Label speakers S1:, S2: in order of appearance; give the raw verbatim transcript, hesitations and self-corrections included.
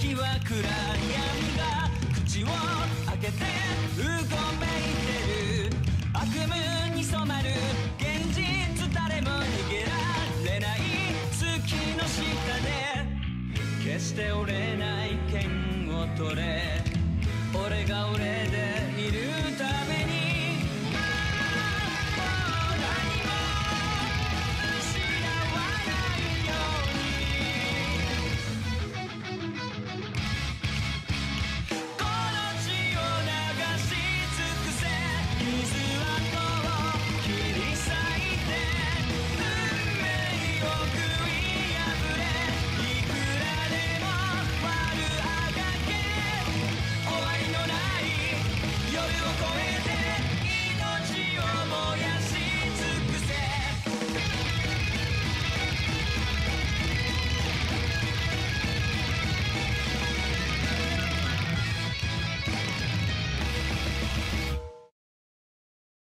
S1: 先は暗闇が口を開けてうごめいてる。悪夢に染まる現実、誰も逃げられない月の下で決して折れない剣を取れ。俺が俺で